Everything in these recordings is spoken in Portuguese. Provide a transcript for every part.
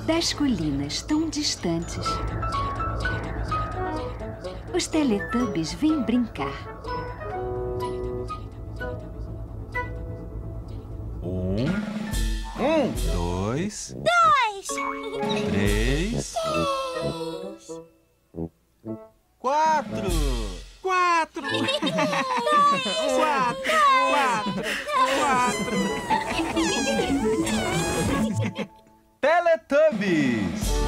Das colinas tão distantes, os Teletubbies vêm brincar. Dois. 3, 4. 4. 4. Teletubbies.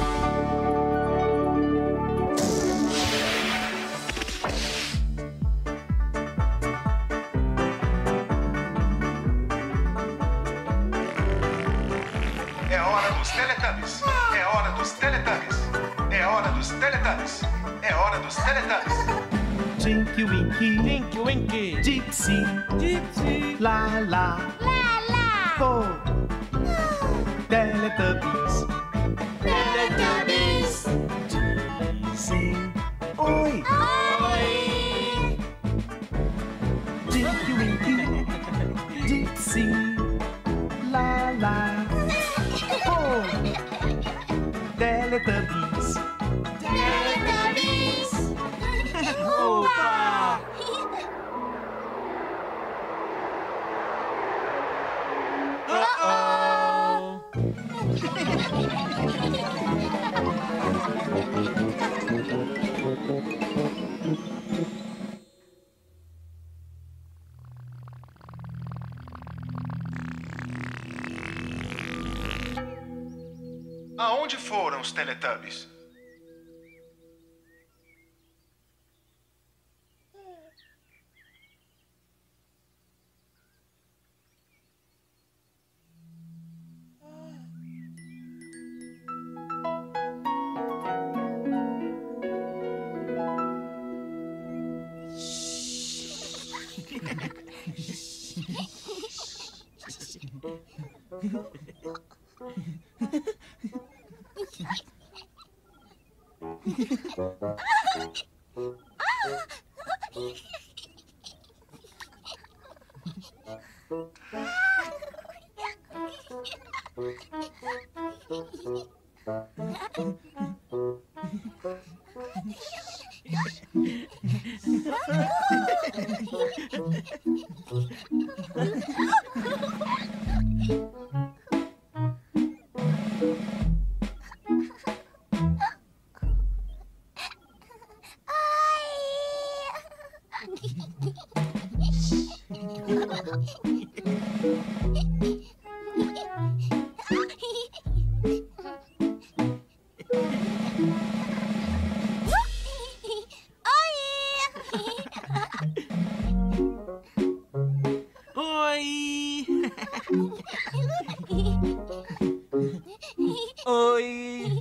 É hora dos Teletubbies. É hora dos Teletubbies. É hora dos Teletubbies. É hora dos Teletubbies. Tinky Winky, Tinky Winky. Gypsy, Gypsy. La La, Ho, Teletubbies, dizem oi. Tinky Winky, Gypsy, La La, Ho, Teletubbies. Opa! Aonde foram os Teletubbies? Oi!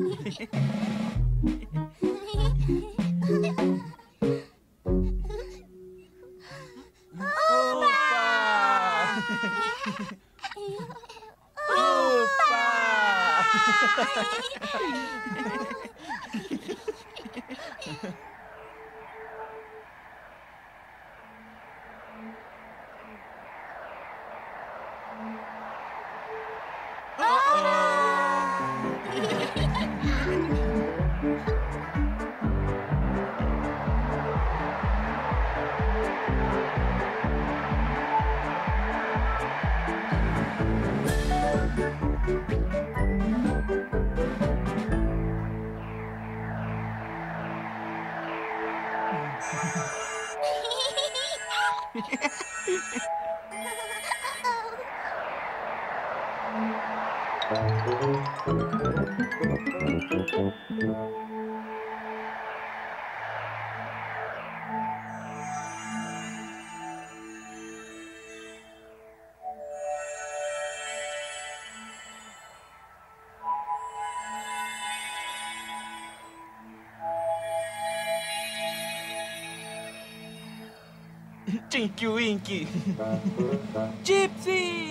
Tinky Winky, Gypsy,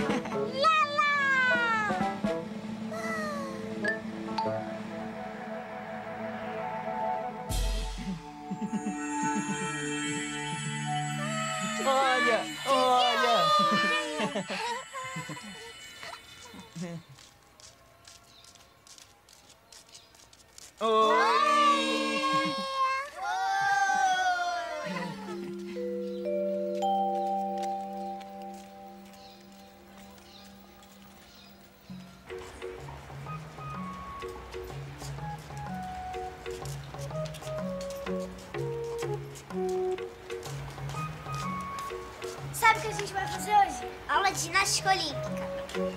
olha, olha. gente vai fazer hoje? Aula de ginástica olímpica.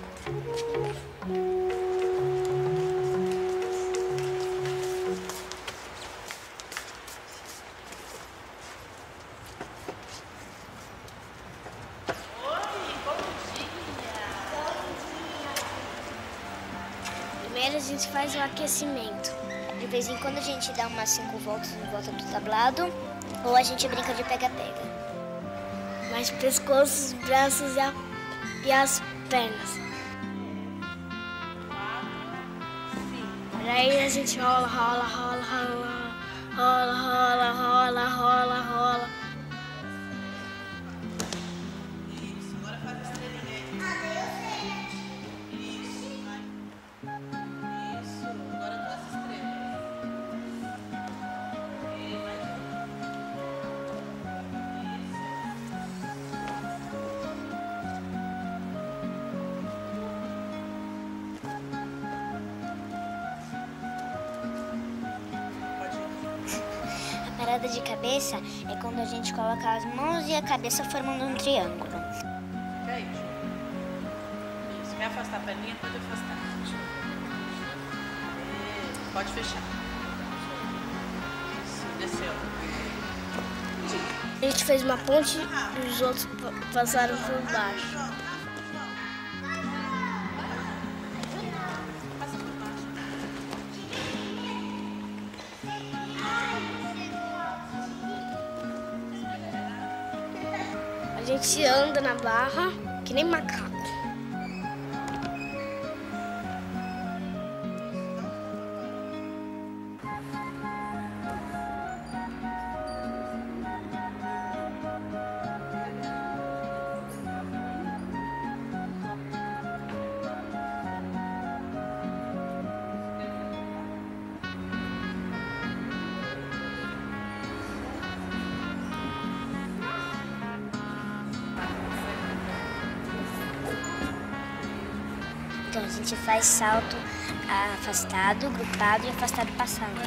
Primeiro a gente faz o aquecimento. De vez em quando a gente dá umas 5 voltas em volta do tablado, ou a gente brinca de pega-pega. Mais pescoço, os braços e as pernas. Aí a gente rola, rola, rola, rola, rola, rola, rola, rola, rola. Isso, agora faz a estrelinha aí. Isso, agora duas estrelas. E mais A parada de cabeça é quando a gente coloca as mãos e a cabeça formando um triângulo. Fica aí, Ju. Isso, quer afastar a perninha? Pode afastar. Pode fechar. Isso, desceu. A gente fez uma ponte e os outros passaram por baixo. Passa por baixo. A gente anda na barra que nem macaco. Então a gente faz salto afastado, grupado e afastado passando.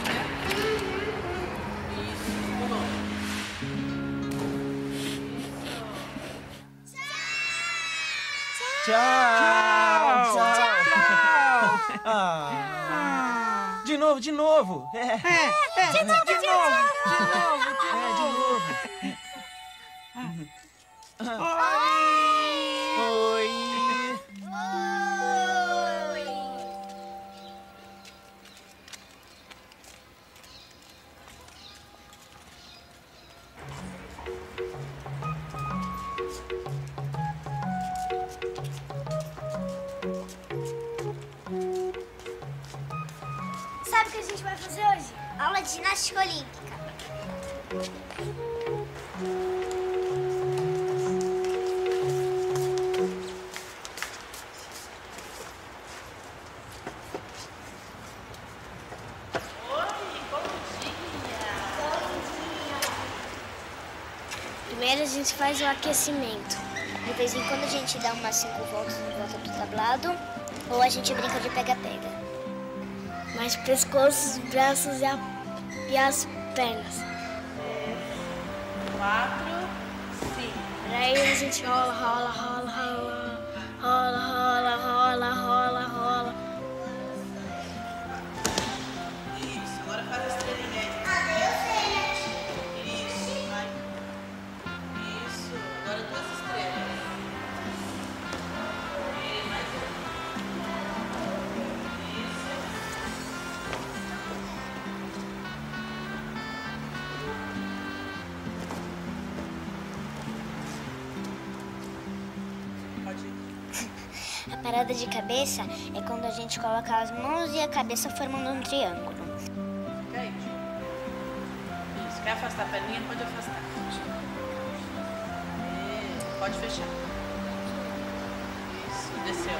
Tchau! Tchau! De novo, de novo! De novo, de novo! Oi! Sabe o que a gente vai fazer hoje? Aula de ginástica olímpica. Primeiro a gente faz o aquecimento. De vez em quando a gente dá umas 5 voltas em volta do tablado, ou a gente brinca de pega-pega. Mais pescoço, os braços e as pernas. 4, 5. Aí a gente rola, rola, rola, rola, rola, rola, rola, rola, rola. Isso, agora faz a estrelinha aí. Isso, vai. Isso, agora duas estrelas. E mais uma. Isso. Pode ir. A parada de cabeça é quando a gente coloca as mãos e a cabeça formando um triângulo. Fica aí, Ju. Isso, quer afastar a perninha? Pode afastar. Pode fechar. Isso, desceu.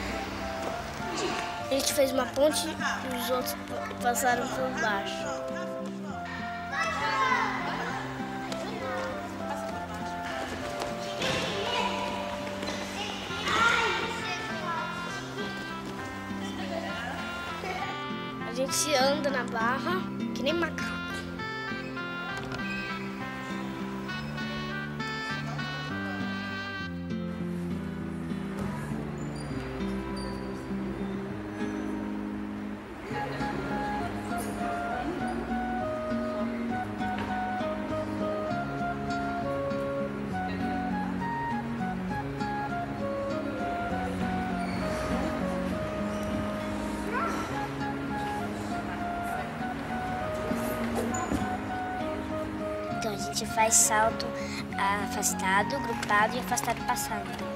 A gente fez uma ponte e os outros passaram por baixo. A gente anda na barra que nem macaco. gente faz salto afastado, grupado e afastado passando.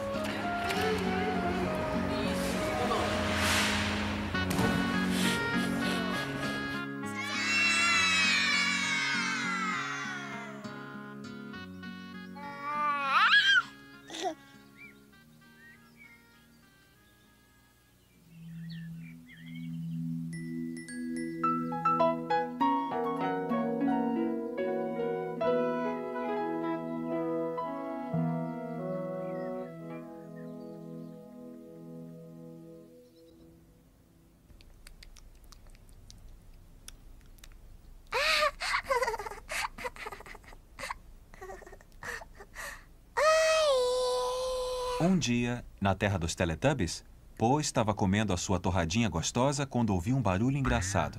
Um dia, na terra dos Teletubbies, Po estava comendo a sua torradinha gostosa quando ouviu um barulho engraçado.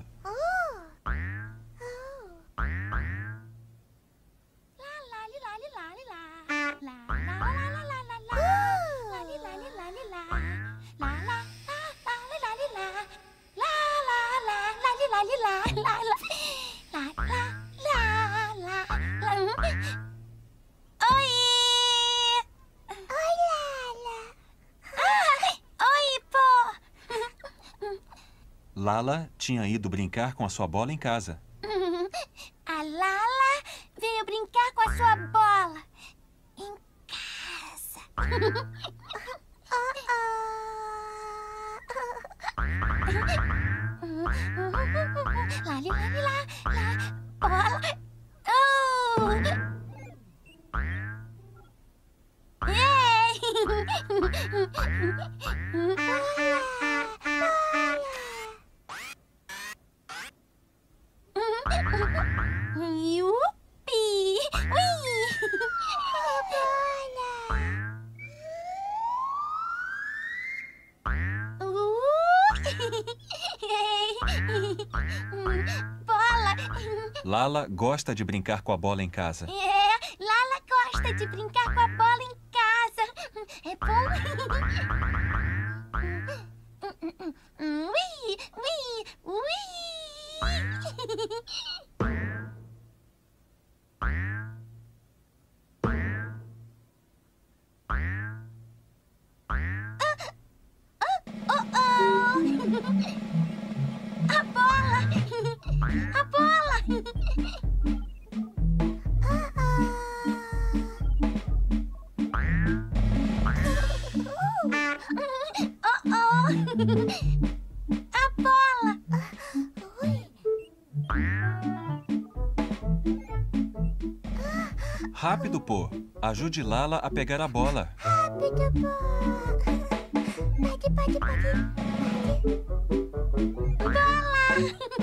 Lala tinha ido brincar com a sua bola em casa. A Lala veio brincar com a sua bola em casa. Lali, lali, lá, bola. Yupi! Ui! Bola! Lala gosta de brincar com a bola em casa. Lala gosta de brincar com a bola em casa. É bom? Ui! Ui! Ui! A bola! A bola! A bola! Rápido, Po. Ajude Lala a pegar a bola. Rápido, pô! Pode. Bola!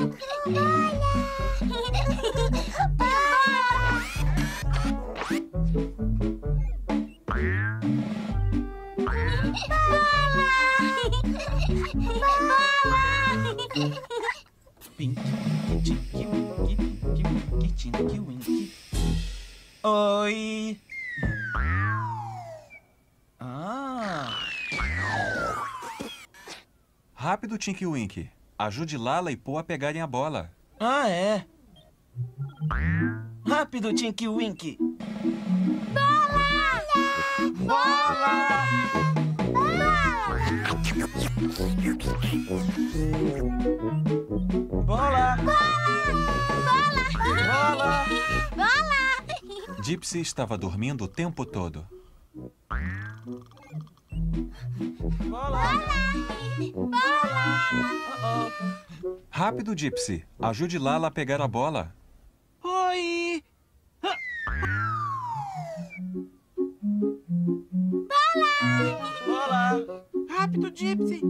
Pink, tinky, winky, tinky, winky. Oi! Rápido, Tinky Winky. Ajude Lala e Po a pegarem a bola. É? Rápido, Tinky Winky. Bola! Gypsy estava dormindo o tempo todo. Rápido, Gypsy. Ajude Lala a pegar a bola. Oi! Bola! Rápido, Gypsy!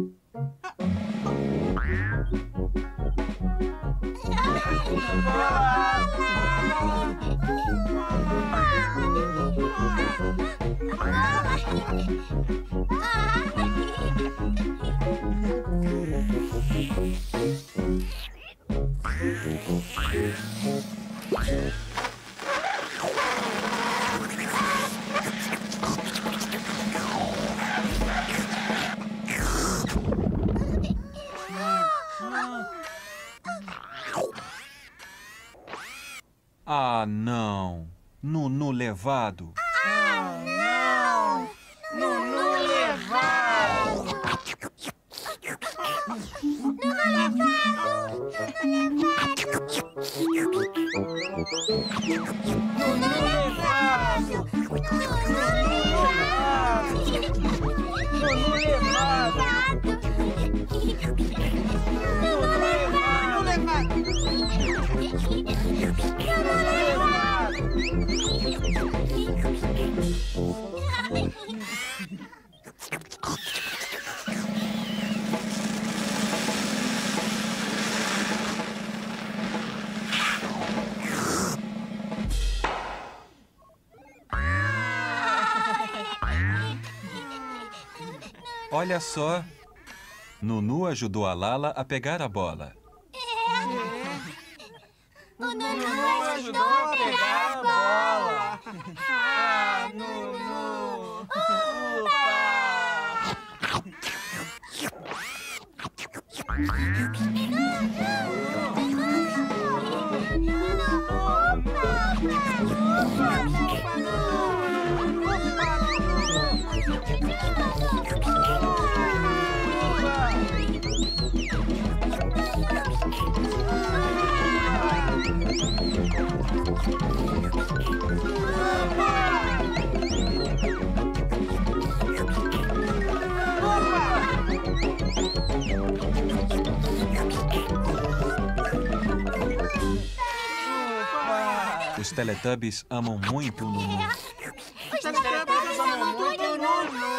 Ah, não. levado. Não! Nunu levado! Olha só. Nunu ajudou a Lala a pegar a bola. O Nunu ajudou a pegar a bola. Ah, Nunu! Os Teletubbies amam muito o Nunu. Os Teletubbies amam muito o Nunu.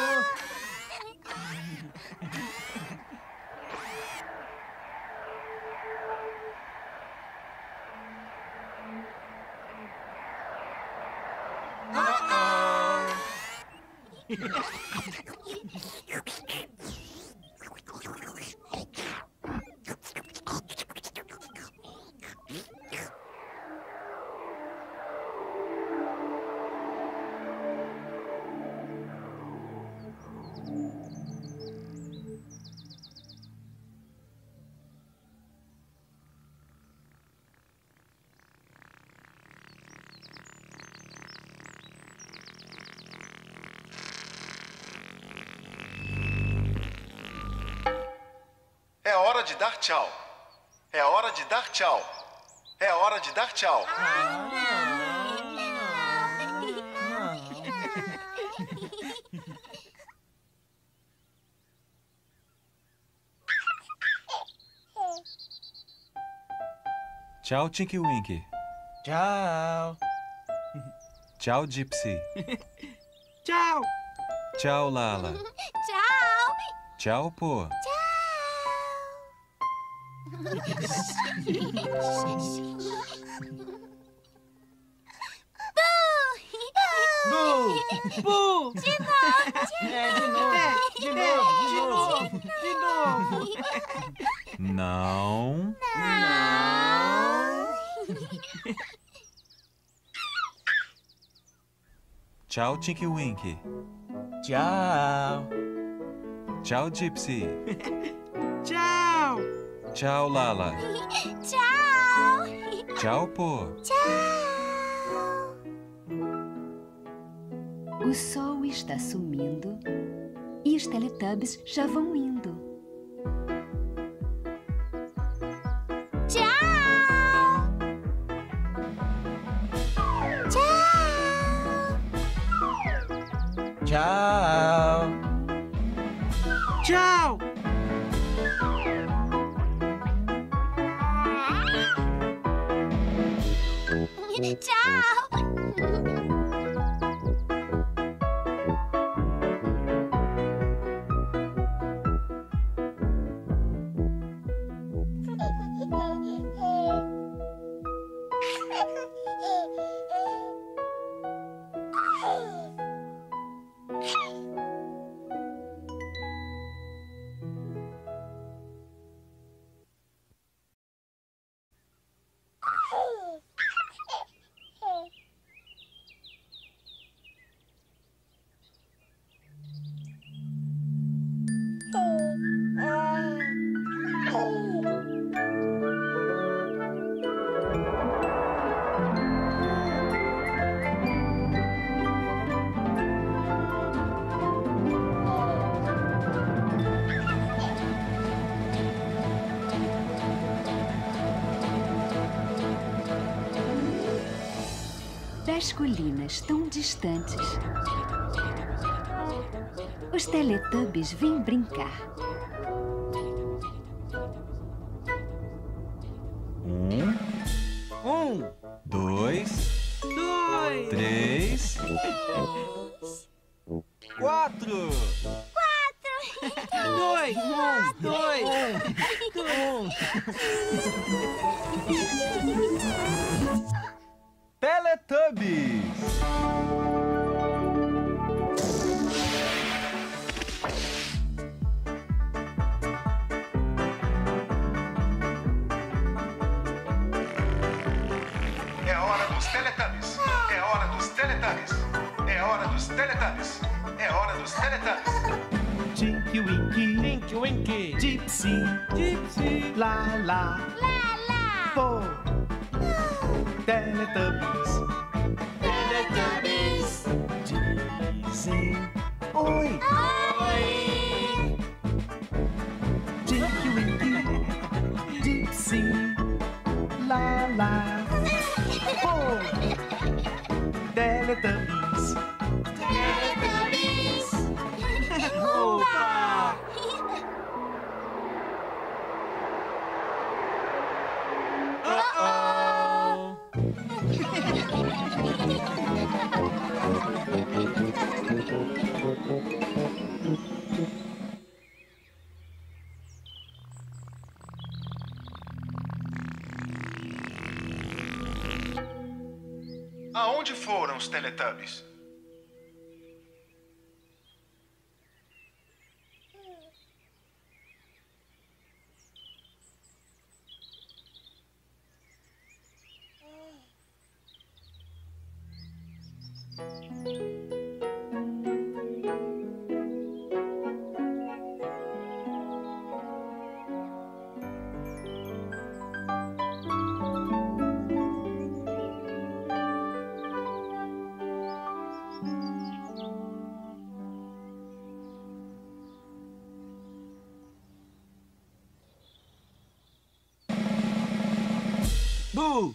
É hora de dar tchau. É hora de dar tchau. É hora de dar tchau. Tchau, Tinky Winky. Tchau! Tchau, Gypsy. Tchau! Tchau, Lala. Tchau! Tchau, Po. Bu! Bu! De novo! Não. Tchau, Tinky Winky. Tchau! Tchau, Gypsy. Tchau! Tchau, Lala. Tchau! Tchau, Po. O sol está sumindo e os Teletubbies já vão indo. Tchau! Tchau! Tchau! Tchau! Nas colinas tão distantes, os Teletubbies vêm brincar. 2, 3, 4. 2, 2, 1. Teletubbies! É hora dos Teletubbies. É hora dos Teletubbies. É hora dos Teletubbies. É hora dos Teletubbies. Tinky Winky, Tinky Winky. Gypsy, Gypsy. Lala, Bo, Teletubbies, Teletubbies. dizem oi. Tinky Winky, Gypsy, Lala, Bo, Teletubbies. Opa! Aonde foram os Teletubbies? Boo!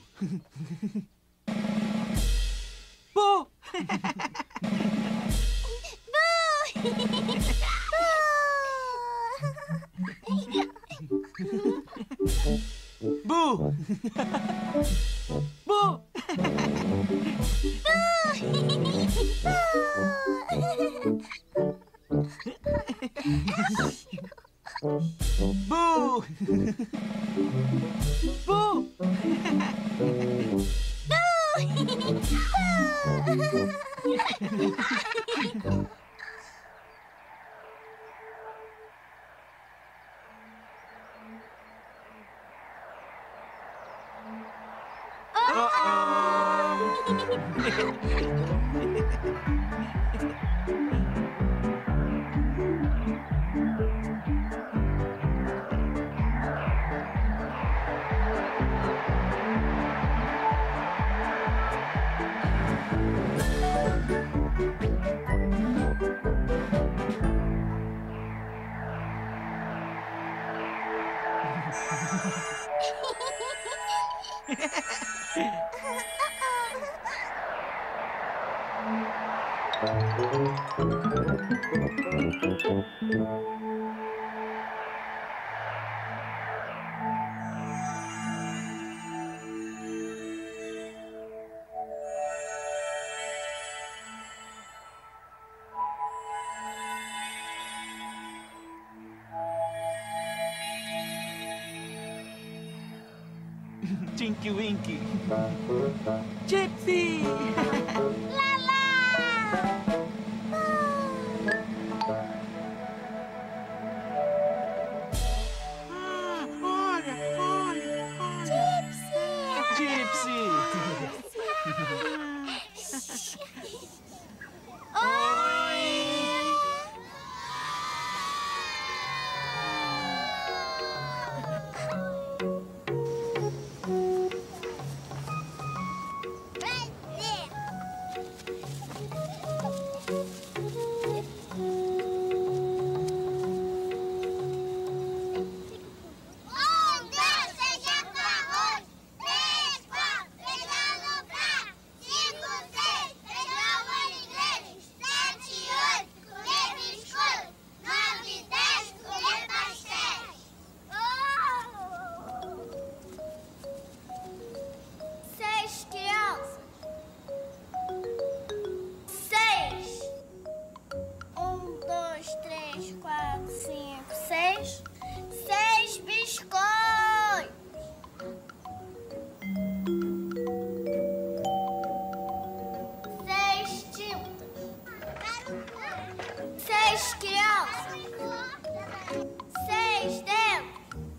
Boo! Boo! Boo! Boo! Boo! Tinky Winky, Gypsy, Gypsy. 3, 4, 5, 6. 6 biscoitos! 6 tintas! 6 crianças! 6 dentes!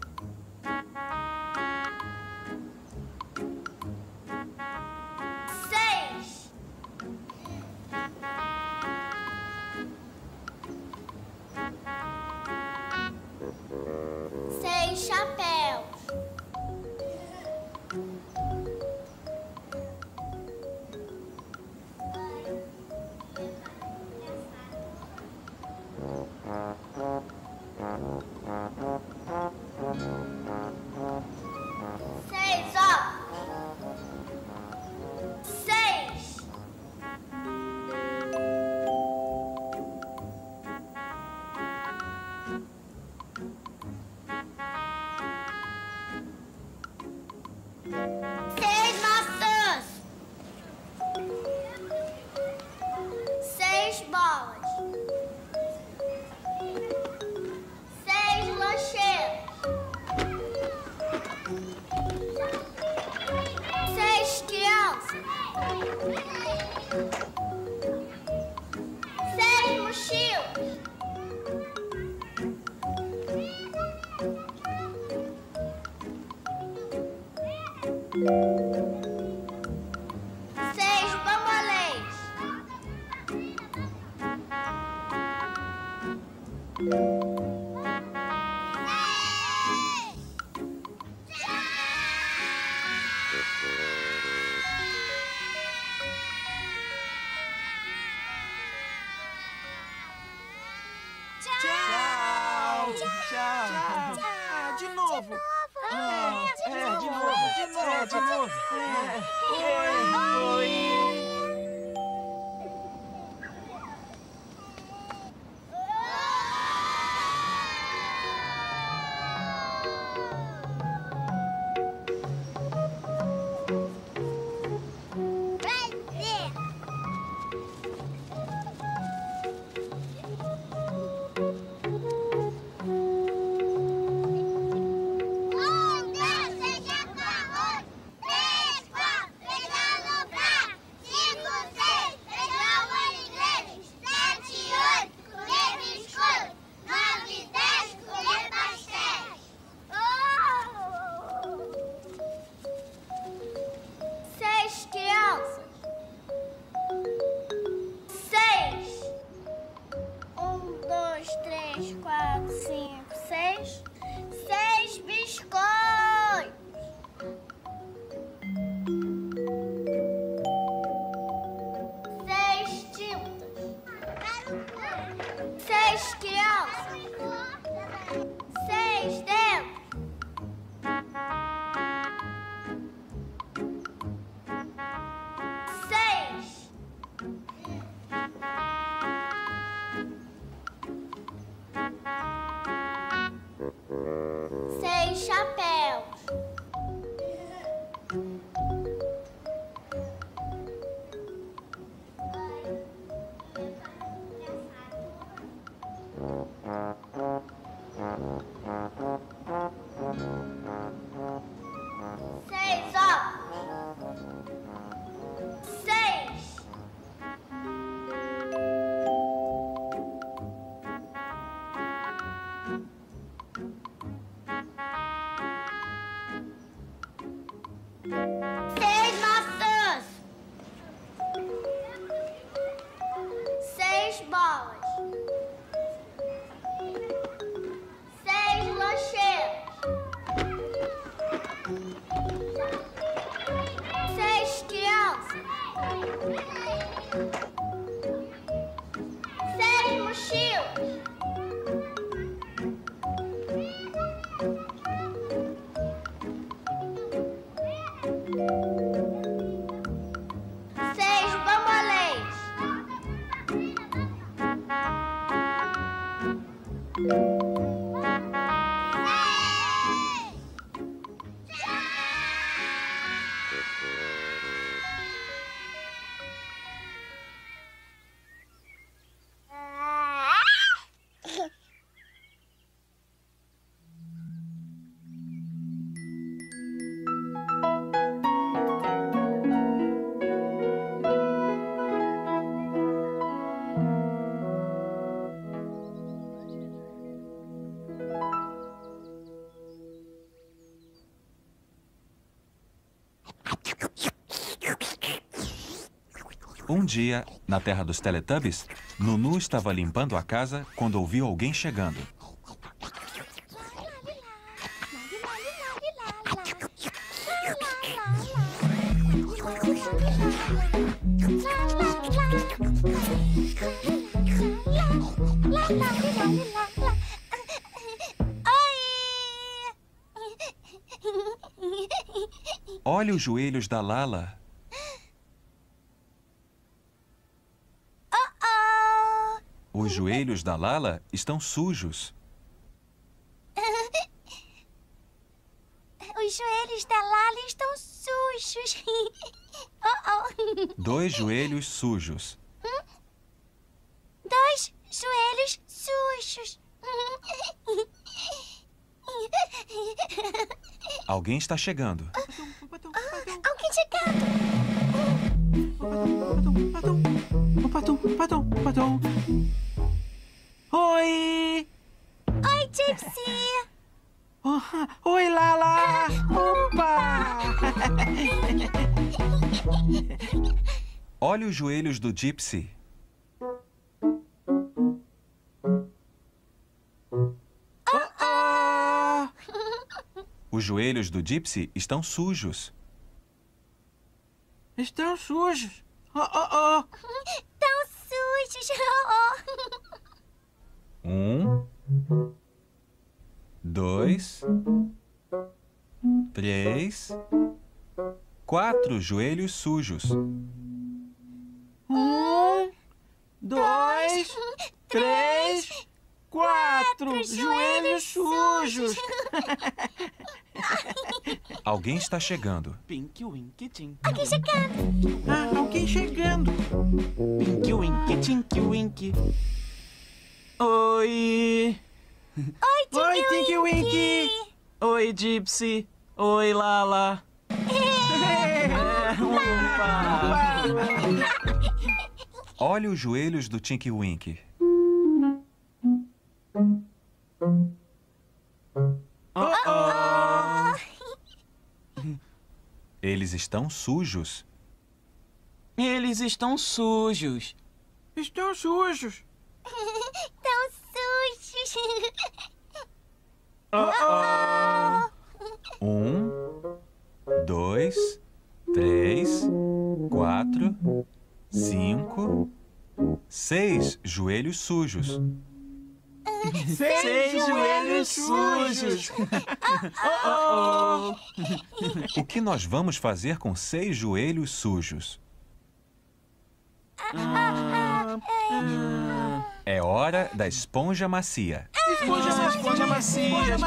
6! 6 chapéus. 6 ovos. 6. 6 maçãs. 6 bolas. 6 lancheiras. 6 crianças. 6 mochilas. 6 bambolês. Tchau. De novo. De novo. Oi. bolas. Um dia, na terra dos Teletubbies, Nunu estava limpando a casa quando ouviu alguém chegando. Olha os joelhos da Lala. Os joelhos da Lala estão sujos. Os joelhos da Lala estão sujos. Dois joelhos sujos. Dois joelhos sujos. Alguém está chegando. Alguém chegando. Patum. Oi! Oi, Gypsy. Oi, Lala! Opa! Olha os joelhos do Gypsy. Os joelhos do Gypsy estão sujos. Estão sujos. Tão sujos. 1, 2, 3, 4 joelhos sujos. 1, 2, 3, 4 joelhos sujos. Alguém está chegando. Pinky Winky Tinky. Alguém chegando. Alguém chegando. Pinky Winky Tinky Winky. Oi! Oi, Tinky Winky! Oi, Gypsy! Oi, Lala! Olha os joelhos do Tinky Winky. Eles estão sujos. Eles estão sujos. Estão sujos. Tão sujos. 1, 2, 3, 4, 5, 6 joelhos sujos. 6 joelhos sujos. O que nós vamos fazer com 6 joelhos sujos? É hora da esponja macia. Esponja macia.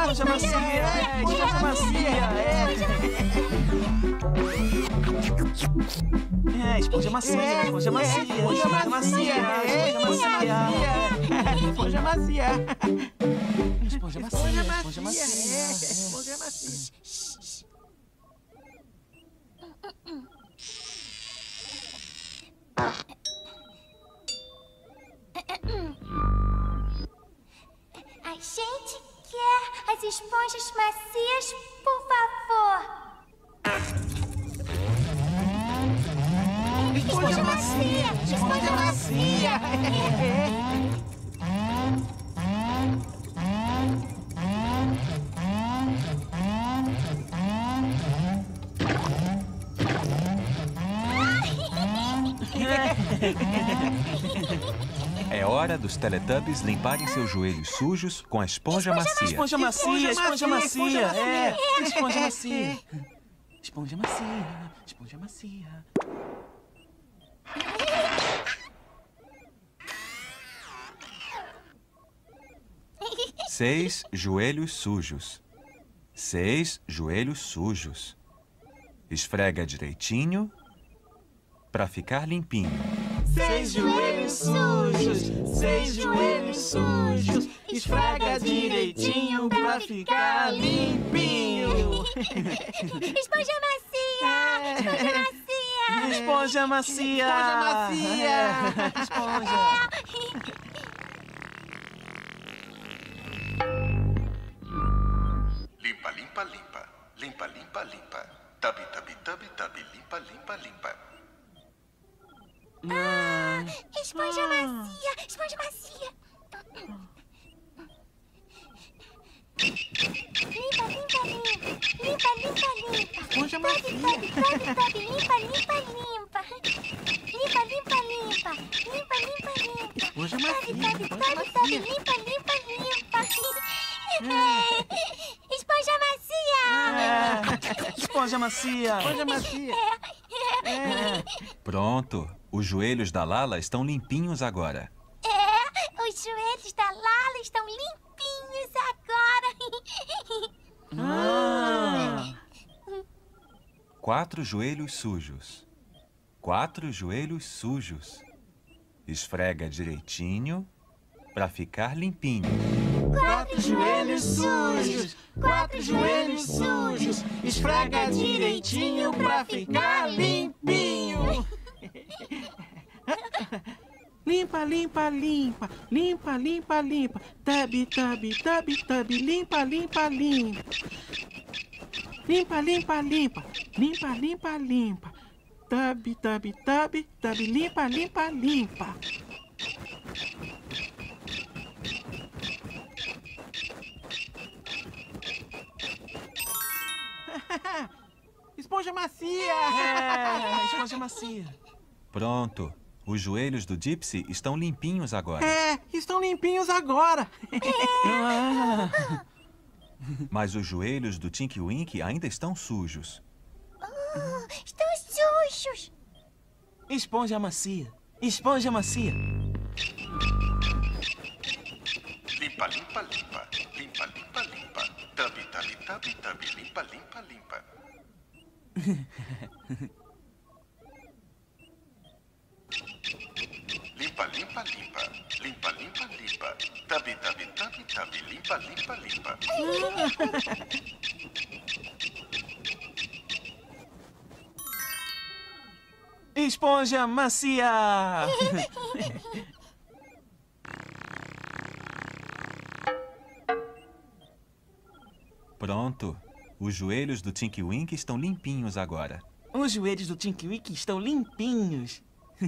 Esponja macia. A gente quer as esponjas macias, por favor. Esponja macia. É hora dos Teletubbies limparem seus joelhos sujos com a esponja macia. Esponja macia. Esponja macia. 6 joelhos sujos. 6 joelhos sujos. Esfrega direitinho para ficar limpinho. 6 joelhos sujos. Esfrega direitinho pra ficar limpinho. Esponja macia. Esponja macia. Limpa, limpa, limpa. Limpa, limpa, limpa. Tabi, tabi, tabi, tabi. Limpa, limpa, limpa. Esponja macia! Esponja macia! Limpa, limpa, limpa! Limpa, limpa, limpa! Esponja macia! Limpa, limpa, limpa! Limpa, limpa, limpa! Limpa, limpa, limpa! Esponja macia! Limpa, limpa, limpa! Esponja macia! Esponja macia! Esponja macia! Pronto. Os joelhos da Lala estão limpinhos agora. Os joelhos da Lala estão limpinhos agora. 4 joelhos sujos. 4 joelhos sujos. Esfrega direitinho para ficar limpinho. 4 joelhos sujos! 4 joelhos sujos! Esfrega direitinho pra ficar limpinho! Limpa, limpa, limpa! Limpa, limpa, limpa! Tub, tub, tub, tub! Limpa, limpa, limpa! Limpa, limpa, limpa! Limpa, limpa, limpa! Tub, tub, tub, tub! Limpa, limpa, limpa! Esponja macia! Esponja macia! Pronto. Os joelhos do Gypsy estão limpinhos agora. Estão limpinhos agora! Mas os joelhos do Tinky Winky ainda estão sujos. Estão sujos. Esponja macia! Esponja macia! Limpa, limpa, limpa. Limpa, limpa, limpa. Tub, tub, tub, tub. Limpa, limpa, limpa. Limpa, limpa, limpa. Limpa, limpa, limpa. Tub, tub, tub, tub. Limpa, limpa, limpa. Esponja macia! Pronto. Os joelhos do Tinky Winky estão limpinhos agora. Os joelhos do Tinky Winky estão limpinhos.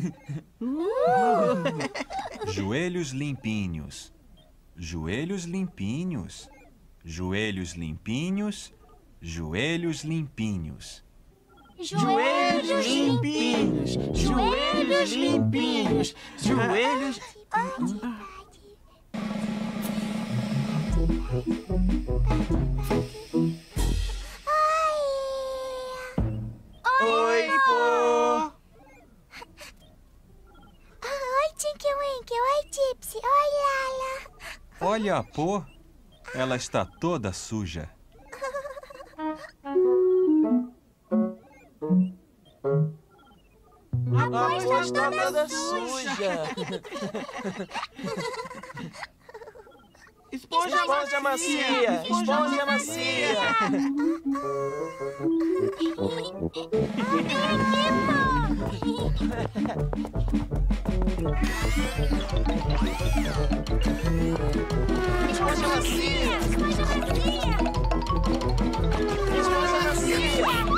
Joelhos limpinhos. Joelhos limpinhos. Joelhos limpinhos. Joelhos limpinhos. Joelhos limpinhos! Joelhos limpinhos! Joelhos... Oi, pô! Oi, Tinky Winky. Oi, Gypsy. Oi, Lala. Olha a Pô. Ela está toda suja. A Pô está toda suja! Esponja macia! Esponja macia! Esponja macia! Esponja macia. Esponja macia!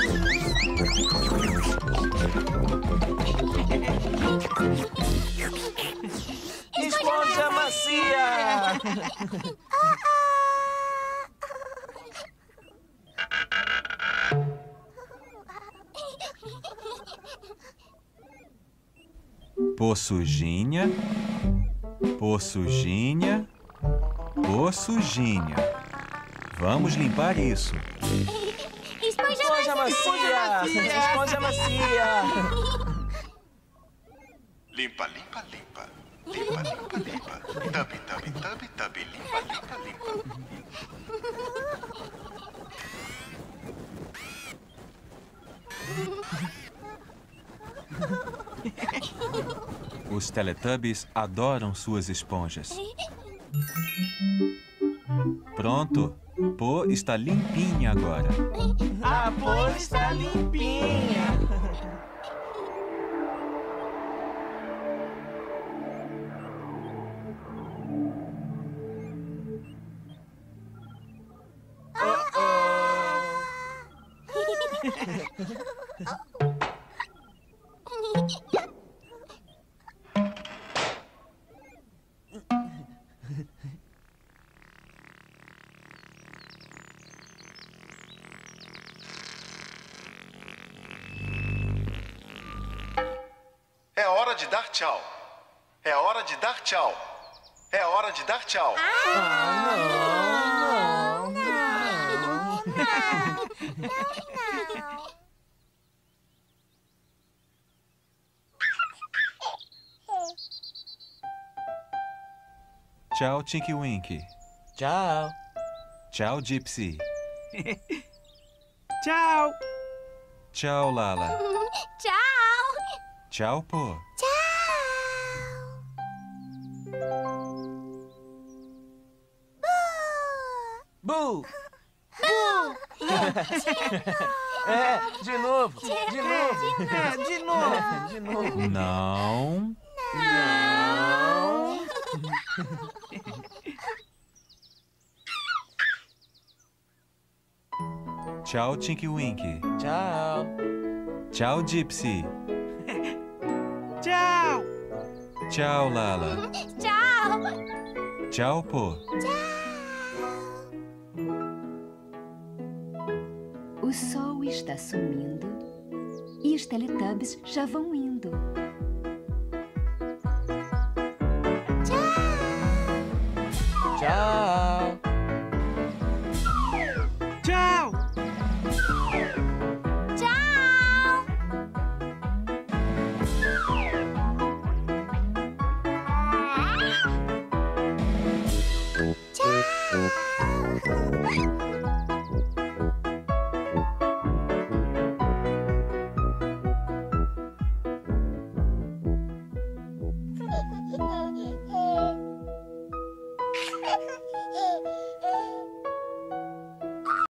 Esponja macia! Pô sujinha. Pô sujinha. Pô sujinha. Vamos limpar isso. Esponja macia! Esponja macia! Limpa, limpa, limpa. Limpa, limpa, limpa. Tub, tub, tub, tub. Limpa, limpa, limpa. Os Teletubbies adoram suas esponjas. Pronto. Pô está limpinha agora. A Pô está limpinha! hora de dar tchau. É hora de dar tchau. É hora de dar tchau. Tchau, Tinky Winky. Tchau. Tchau, Gypsy. Tchau. Tchau, Lala. Tchau. Tchau, Po. Bu! De novo. De novo. De novo. De novo. Não. Não. Tchau, Tinky Winky. Tchau. Tchau, Gypsy. Tchau. Tchau, Lala. Tchau. Tchau, Po. O sol está sumindo e os Teletubbies já vão indo. Tchau.